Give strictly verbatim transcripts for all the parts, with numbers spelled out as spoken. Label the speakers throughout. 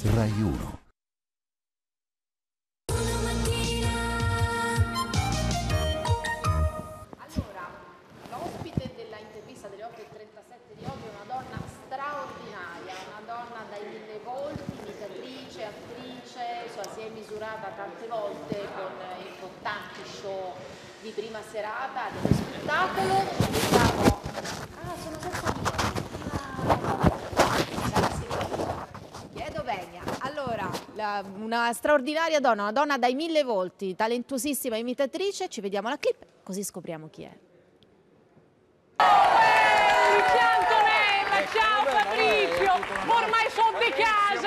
Speaker 1: Rai uno.
Speaker 2: Allora, l'ospite della intervista delle otto e trentasette di oggi è una donna straordinaria, una donna dai mille volti, imitatrice, attrice, insomma, si è misurata tante volte con importanti show di prima serata dello spettacolo. Diciamo, ah, sono senza chiedo venia. Allora, la, una straordinaria donna, una donna dai mille volti, talentuosissima imitatrice. Ci vediamo la clip, così scopriamo chi è.
Speaker 3: Ciao Antonella, ciao Fabrizio, ormai sono di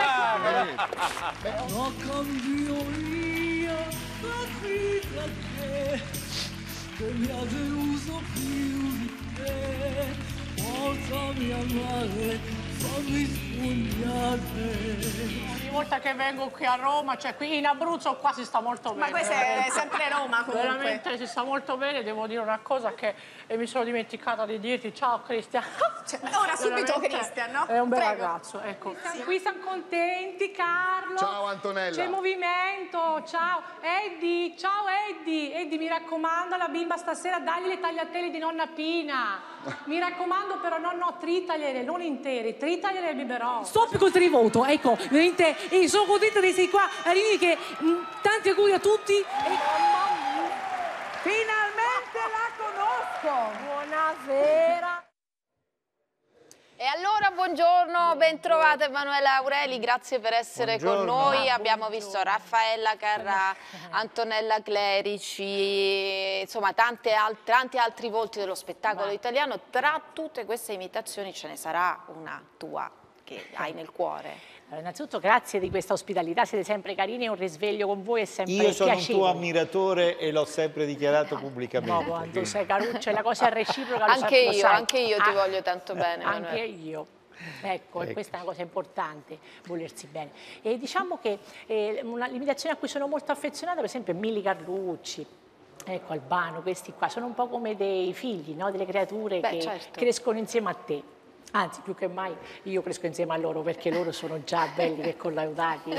Speaker 3: casa.
Speaker 4: No cambio io la vita che, che mi ha deluso più di te, portami a mare, fammi sfogliare.
Speaker 3: Ogni volta che vengo qui a Roma, cioè qui in Abruzzo, qua si sta molto bene.
Speaker 5: Ma questa è sempre Roma comunque.
Speaker 3: Veramente si sta molto bene, devo dire una cosa che e mi sono dimenticata di dirti. Ciao Cristian.
Speaker 5: Cioè, ora subito
Speaker 3: Veramente
Speaker 5: Cristian, no?
Speaker 3: È un bel
Speaker 5: Prego.
Speaker 3: ragazzo, ecco. Sì. Qui siamo contenti, Carlo.
Speaker 6: Ciao Antonella.
Speaker 3: C'è movimento, ciao. Eddie, ciao Eddie. Eddie, mi raccomando, alla bimba stasera dagli le tagliatelle di nonna Pina. Mi raccomando però no, no, tritagliere, non intere, tritagliere il biberon.
Speaker 7: Stop col trivoto, ecco, veramente, e sono contenta di essere qua, Arini, che mh, tanti auguri a tutti. E...
Speaker 2: Finalmente la conosco! Buonasera! E allora buongiorno, ben trovata Emanuela Aureli, grazie per essere buongiorno. Con noi. Abbiamo visto Raffaella Carrà, Antonella Clerici, insomma tante alt tanti altri volti dello spettacolo italiano. Tra tutte queste imitazioni ce ne sarà una tua che hai nel cuore.
Speaker 3: Allora, innanzitutto grazie di questa ospitalità, siete sempre carini e un risveglio con voi è sempre
Speaker 8: piacevole. Io sono
Speaker 3: piacevole.
Speaker 8: un tuo ammiratore e l'ho sempre dichiarato pubblicamente.
Speaker 3: No, quando sei caruccia, la cosa è reciproca, lo
Speaker 2: anche
Speaker 3: lo
Speaker 2: io,
Speaker 3: sai.
Speaker 2: anche io ti
Speaker 3: ah,
Speaker 2: voglio tanto bene.
Speaker 3: Anche
Speaker 2: Manuela.
Speaker 3: io. Ecco,
Speaker 8: ecco,
Speaker 3: e questa è una cosa importante, volersi bene. E diciamo che eh, una limitazione a cui sono molto affezionata, per esempio, è Mili Carlucci, ecco, Albano, questi qua, sono un po' come dei figli, no? Delle creature
Speaker 2: Beh,
Speaker 3: che
Speaker 2: certo.
Speaker 3: crescono insieme a te. Anzi, più che mai io cresco insieme a loro perché loro sono già belli che collaudati.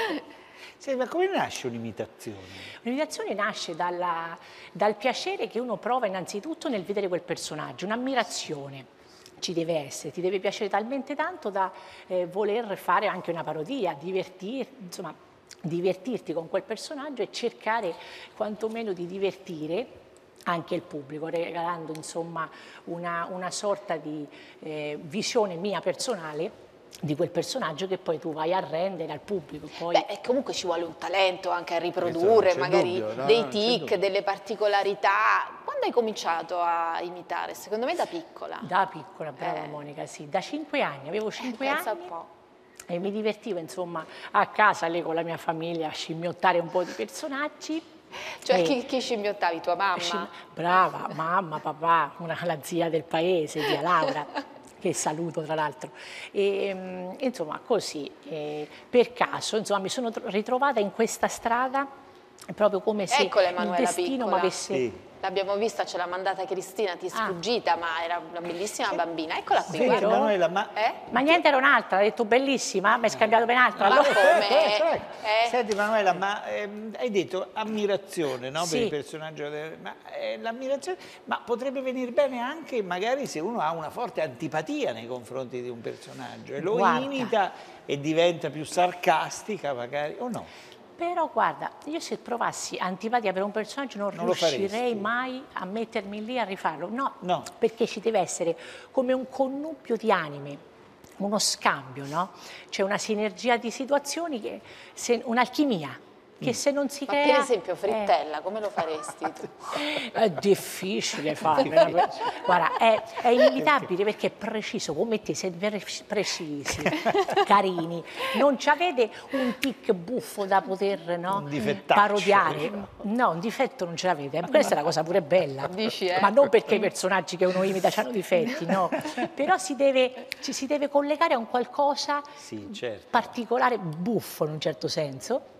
Speaker 8: Sì, ma come nasce un'imitazione?
Speaker 3: Un'imitazione nasce dalla, dal piacere che uno prova innanzitutto nel vedere quel personaggio, un'ammirazione. Ci deve essere, ti deve piacere talmente tanto da eh, voler fare anche una parodia, divertir, insomma, divertirti con quel personaggio e cercare quantomeno di divertire anche il pubblico, regalando insomma una, una sorta di eh, visione mia personale di quel personaggio che poi tu vai a rendere al pubblico. Poi...
Speaker 2: Beh, e comunque ci vuole un talento anche a riprodurre magari
Speaker 8: dubbio, no?
Speaker 2: dei tic, delle particolarità. Quando hai cominciato a imitare? Secondo me da piccola.
Speaker 3: Da piccola, brava
Speaker 2: Eh.
Speaker 3: Monica, sì. Da cinque anni, avevo cinque
Speaker 2: Pensa
Speaker 3: anni
Speaker 2: un po'.
Speaker 3: e mi divertivo insomma a casa, lì con la mia famiglia, a scimmiottare un po' di personaggi.
Speaker 2: Cioè
Speaker 3: E-
Speaker 2: chi, chi scimmiottavi? Tua mamma?
Speaker 3: Scim- Brava, mamma, papà, una, la zia del paese, zia Laura, che saluto tra l'altro. E, mm, insomma, così, eh, per caso, insomma, mi sono tro- ritrovata in questa strada proprio come se
Speaker 2: Eccola
Speaker 3: il
Speaker 2: Emanuela
Speaker 3: destino
Speaker 2: piccola.
Speaker 3: mi avesse...
Speaker 8: Sì.
Speaker 2: L'abbiamo vista, ce l'ha mandata Cristina, ti è
Speaker 3: Ah.
Speaker 2: sfuggita, ma era una bellissima bambina. Eccola qui,
Speaker 3: Vero?
Speaker 2: guarda.
Speaker 8: Emanuela, ma...
Speaker 2: Eh?
Speaker 3: Ma niente, era un'altra, ha detto bellissima, mi hai scambiato per un'altra.
Speaker 2: Ma
Speaker 3: Allora...
Speaker 2: come?
Speaker 8: Eh,
Speaker 2: Eh?
Speaker 8: Senti Emanuela, ma ehm, hai detto ammirazione, no,
Speaker 3: Sì.
Speaker 8: per il personaggio, del- ma eh, l'ammirazione, ma potrebbe venire bene anche magari se uno ha una forte antipatia nei confronti di un personaggio e lo
Speaker 3: Guarda.
Speaker 8: imita e diventa più sarcastica magari, o no?
Speaker 3: Però guarda, io se provassi antipatia per un personaggio non,
Speaker 8: Non lo
Speaker 3: riuscirei
Speaker 8: faresti?
Speaker 3: mai a mettermi lì a rifarlo. No,
Speaker 8: No.
Speaker 3: perché ci deve essere come un connubio di anime, uno scambio, no? C'è una sinergia di situazioni, che se- un'alchimia, che se non si
Speaker 2: Ma
Speaker 3: crea...
Speaker 2: per esempio
Speaker 3: eh,
Speaker 2: Frittella, come lo faresti tu?
Speaker 3: è difficile farlo. Guarda, è, è inevitabile perché è preciso, come te, siete pre- precisi, carini. Non ci avete un tic buffo da poter, no,
Speaker 8: Un difettaccio,
Speaker 3: parodiare.
Speaker 8: diciamo.
Speaker 3: No, un difetto non ce l'avete. Questa è la cosa pure bella.
Speaker 2: Dici, eh?
Speaker 3: Ma non perché i personaggi che uno imita hanno difetti, no. Però si deve, ci si deve collegare a un qualcosa
Speaker 8: Sì, certo.
Speaker 3: particolare, buffo in un certo senso,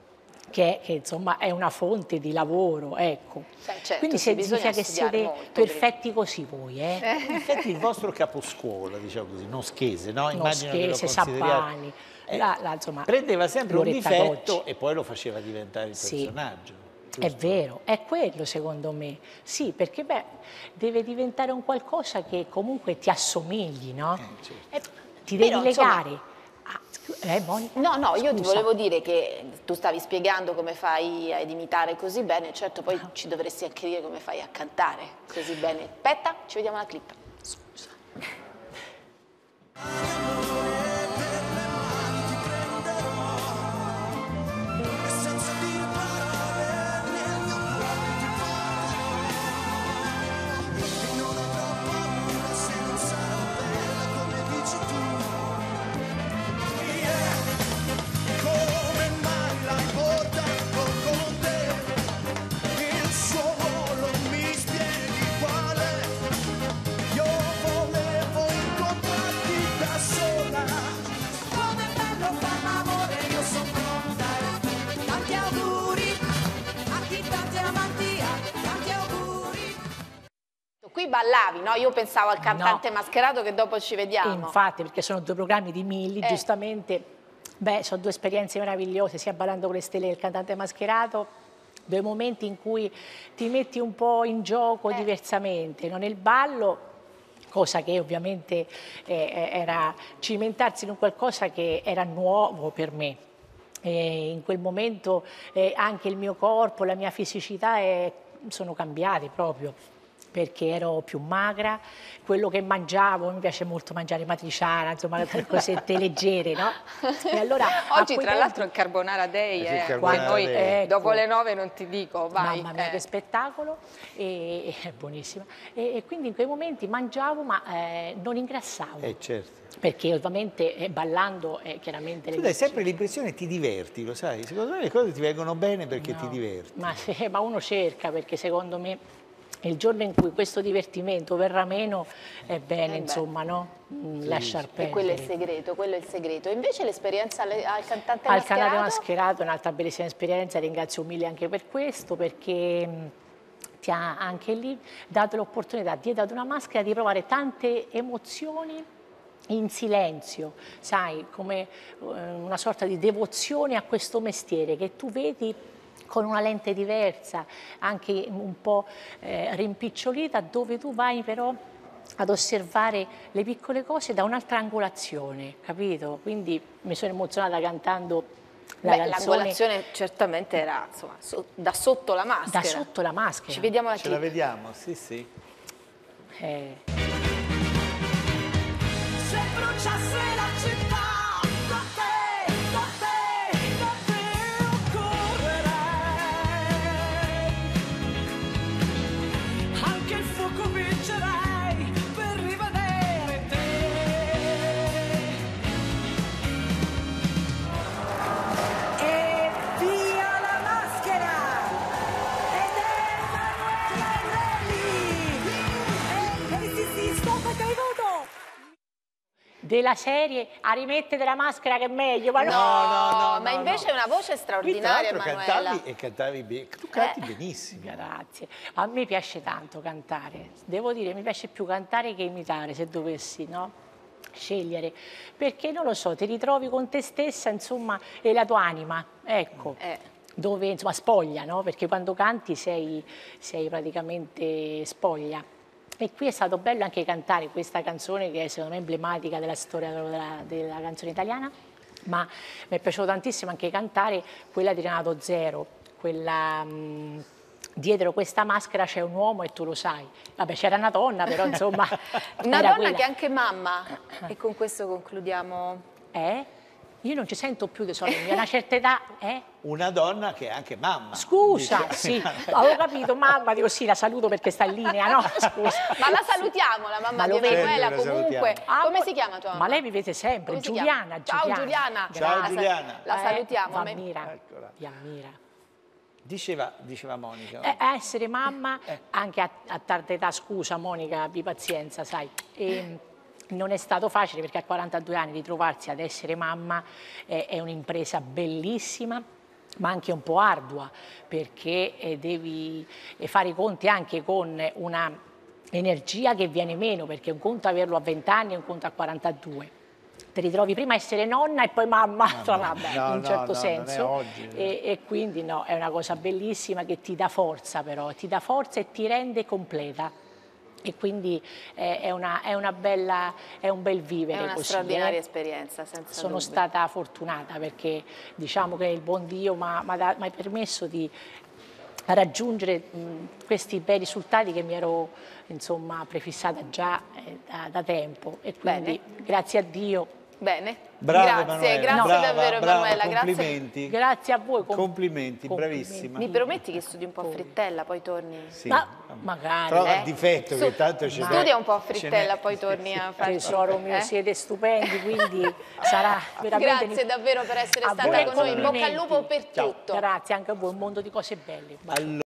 Speaker 3: che, che insomma è una fonte di lavoro, ecco.
Speaker 2: Beh, certo,
Speaker 3: Quindi
Speaker 2: sì,
Speaker 3: se significa che siete
Speaker 2: molto,
Speaker 3: perfetti così voi, eh?
Speaker 8: In effetti il vostro caposcuola, diciamo così, non Schese, no?
Speaker 3: Non
Speaker 8: Immagino che lo
Speaker 3: Schese,
Speaker 8: consideriate-
Speaker 3: Sabbani,
Speaker 8: Eh,
Speaker 3: la- la- insomma,
Speaker 8: prendeva sempre un
Speaker 3: Loretta
Speaker 8: difetto
Speaker 3: Goggi.
Speaker 8: e poi lo faceva diventare il
Speaker 3: Sì.
Speaker 8: personaggio.
Speaker 3: È
Speaker 8: giusto?
Speaker 3: vero, è quello secondo me. Sì, perché beh, deve diventare un qualcosa che comunque ti assomigli, no?
Speaker 8: Eh, certo.
Speaker 3: E ti devi
Speaker 2: Però, insomma-
Speaker 3: legare. a- eh, Monica?
Speaker 2: No, no, io ti
Speaker 3: Scusa.
Speaker 2: volevo dire che tu stavi spiegando come fai ad imitare così bene, certo poi ci dovresti anche dire come fai a cantare così bene. Aspetta, ci vediamo la clip.
Speaker 3: Scusa.
Speaker 4: Come mai l'hai portato con te? Il suo ruolo mi spieghi qual è? Io volevo incontrarti da sola. Come è bello far l'amore, io sono pronta. Tanti auguri a chi tanti amanti ha, tanti auguri.
Speaker 2: Qui ballavi, no? Io pensavo al cantante
Speaker 3: No.
Speaker 2: mascherato che dopo ci vediamo.
Speaker 3: Infatti, perché sono due programmi di Milli,
Speaker 2: Eh.
Speaker 3: giustamente, beh, sono due esperienze meravigliose, sia Ballando con le stelle che il cantante mascherato, due momenti in cui ti metti un po' in gioco
Speaker 2: Eh.
Speaker 3: diversamente, no? Nel ballo, cosa che ovviamente eh, era cimentarsi in un qualcosa che era nuovo per me. E in quel momento eh, anche il mio corpo, la mia fisicità eh, sono cambiati proprio, perché ero più magra, quello che mangiavo, mi piace molto mangiare matriciana, insomma, cosette leggere, no? E allora, a
Speaker 2: Oggi
Speaker 3: quei
Speaker 2: tra
Speaker 3: tempi-
Speaker 2: l'altro è Carbonara Day,
Speaker 8: Eh sì,
Speaker 2: eh,
Speaker 8: Carbonara
Speaker 2: che noi
Speaker 8: Day.
Speaker 3: Ecco.
Speaker 2: dopo le nove non ti dico, vai.
Speaker 3: Mamma mia,
Speaker 2: eh.
Speaker 3: che spettacolo, e, è buonissima. E, e quindi in quei momenti mangiavo, ma eh, non ingrassavo,
Speaker 8: Eh, certo.
Speaker 3: perché ovviamente eh, ballando eh, chiaramente...
Speaker 8: Tu dai sempre l'impressione che ti diverti, lo sai? Secondo me le cose ti vengono bene perché ti
Speaker 3: No,
Speaker 8: diverti.
Speaker 3: Ma, se- ma uno cerca, perché secondo me il giorno in cui questo divertimento verrà meno è bene,
Speaker 2: Eh beh.
Speaker 3: insomma, no? Mm, lasciar
Speaker 2: E
Speaker 3: perdere.
Speaker 2: quello è il segreto, quello è il segreto. Invece l'esperienza alle- al cantante
Speaker 3: Al
Speaker 2: mascherato?
Speaker 3: canale mascherato è un'altra bellissima esperienza, ringrazio Mille anche per questo, perché mh, ti ha anche lì dato l'opportunità, dietro ad una maschera, di provare tante emozioni in silenzio, sai, come eh, una sorta di devozione a questo mestiere che tu vedi con una lente diversa, anche un po' eh, rimpicciolita, dove tu vai però ad osservare le piccole cose da un'altra angolazione, capito? Quindi mi sono emozionata cantando la
Speaker 2: Beh,
Speaker 3: canzone
Speaker 2: l'angolazione certamente era insomma, so- da sotto la maschera.
Speaker 3: da sotto la maschera.
Speaker 2: Ci vediamo la
Speaker 8: Ce la
Speaker 2: clip.
Speaker 8: vediamo, sì, sì.
Speaker 3: Eh,
Speaker 4: Se bruciasse la città, da te, da te, da te occorrerei. Anche il fuoco vincerei per rivedere te. E via la maschera! Ed è Emanuela Aureli! E sì, sì, stop, caduto!
Speaker 3: della serie a rimettere la maschera che è meglio, ma no,
Speaker 8: No, no, no,
Speaker 2: ma
Speaker 8: no,
Speaker 2: invece
Speaker 8: no.
Speaker 2: è una voce
Speaker 8: Qui tra
Speaker 2: straordinaria,
Speaker 8: l'altro
Speaker 2: Emanuela.
Speaker 8: cantavi e cantavi bene. Tu canti
Speaker 2: Eh.
Speaker 8: benissimo.
Speaker 3: Grazie. A me piace tanto cantare, devo dire, mi piace più cantare che imitare, se dovessi, no? Scegliere, perché non lo so, ti ritrovi con te stessa, insomma, e la tua anima, ecco.
Speaker 2: Eh.
Speaker 3: Dove insomma spoglia, no? Perché quando canti sei, sei praticamente spoglia. E qui è stato bello anche cantare questa canzone che è secondo me emblematica della storia della, della canzone italiana, ma mi è piaciuto tantissimo anche cantare quella di Renato Zero, quella mh, dietro questa maschera c'è un uomo e tu lo sai. Vabbè, c'era una donna, però insomma
Speaker 2: Una
Speaker 3: era
Speaker 2: donna
Speaker 3: quella.
Speaker 2: che è anche mamma. E con questo concludiamo.
Speaker 3: Eh? Io non ci sento più di solito, a una certa età, eh?
Speaker 8: Una donna che è anche mamma.
Speaker 3: Scusa,
Speaker 8: Dice-
Speaker 3: sì, avevo capito, mamma, dico sì, la saluto perché sta in linea, no? Scusa.
Speaker 2: Ma la salutiamo, la mamma
Speaker 3: Ma
Speaker 2: di
Speaker 3: lo vedi?
Speaker 2: Emanuela,
Speaker 8: Certo che la
Speaker 2: comunque.
Speaker 3: Ah,
Speaker 2: Come
Speaker 3: poi-
Speaker 2: si chiama tua mamma?
Speaker 3: Ma lei mi vede sempre,
Speaker 2: Come si
Speaker 3: Giuliana,
Speaker 2: chiama? Ciao
Speaker 3: Giuliana.
Speaker 2: Giuliana.
Speaker 8: Ciao,
Speaker 2: La sa-
Speaker 8: Giuliana.
Speaker 2: La salutiamo.
Speaker 3: Eh,
Speaker 2: Me-
Speaker 3: ammira,
Speaker 8: Eccola.
Speaker 3: vi ammira.
Speaker 8: Diceva, diceva Monica.
Speaker 3: Eh, essere mamma anche a, a tarda età, scusa Monica, abbi pazienza, sai. E, non è stato facile perché a quarantadue anni ritrovarsi ad essere mamma eh, è un'impresa bellissima, ma anche un po' ardua, perché eh, devi fare i conti anche con una energia che viene meno, perché un conto averlo a venti anni e un conto a quarantadue. Ti ritrovi prima a essere nonna e poi mamma,
Speaker 8: No,
Speaker 3: tra
Speaker 8: no,
Speaker 3: vabbè,
Speaker 8: no,
Speaker 3: in un
Speaker 8: no,
Speaker 3: certo
Speaker 8: no,
Speaker 3: senso.
Speaker 8: non è oggi.
Speaker 3: E, e quindi no, è una cosa bellissima che ti dà forza però, ti dà forza e ti rende completa. E quindi eh, è, una, è, una bella, è un bel vivere
Speaker 2: È una
Speaker 3: così,
Speaker 2: straordinaria
Speaker 3: eh.
Speaker 2: esperienza, senza
Speaker 3: Sono
Speaker 2: dubbio.
Speaker 3: stata fortunata perché diciamo che il buon Dio mi ha permesso di raggiungere mh, questi bei risultati che mi ero insomma prefissata già eh, da, da tempo, e quindi
Speaker 2: Bene.
Speaker 3: grazie a Dio.
Speaker 2: Bene,
Speaker 8: Brava,
Speaker 2: grazie,
Speaker 8: Emanuela,
Speaker 2: grazie
Speaker 8: brava,
Speaker 2: davvero
Speaker 8: brava,
Speaker 2: Emanuela,
Speaker 8: complimenti.
Speaker 2: grazie.
Speaker 3: Grazie a voi. com-
Speaker 8: Complimenti,
Speaker 3: complimenti.
Speaker 8: bravissima.
Speaker 2: Mi prometti che studi un po' a frittella, poi torni?
Speaker 8: Sì.
Speaker 3: Ah, magari.
Speaker 8: Trova
Speaker 2: Eh?
Speaker 8: il difetto
Speaker 2: Su-
Speaker 8: che tanto ce n'è.
Speaker 2: Studia un po' a
Speaker 8: Ce n'è.
Speaker 2: frittella, poi torni a fare
Speaker 3: Tesoro mio,
Speaker 2: eh?
Speaker 3: siete stupendi, quindi sarà veramente...
Speaker 2: Grazie davvero per essere
Speaker 3: A
Speaker 2: stata
Speaker 3: voi
Speaker 2: con noi, in bocca al
Speaker 3: complimenti.
Speaker 2: lupo per
Speaker 8: Ciao.
Speaker 2: tutto.
Speaker 3: Grazie anche a voi, un mondo di cose belle.
Speaker 8: Allora,